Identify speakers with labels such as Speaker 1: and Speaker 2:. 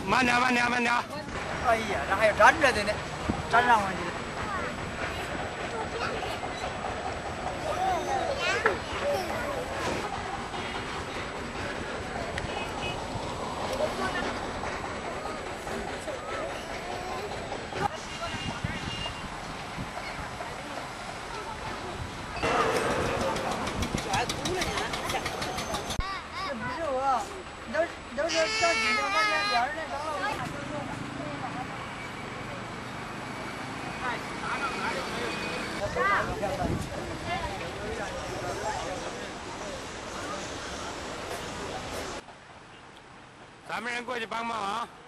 Speaker 1: 慢点，慢点，慢点。
Speaker 2: 哎呀，这还有站着的呢，站上去的。这不是我，都是上几条半天边儿那长老。
Speaker 1: 咱们人过去帮帮忙。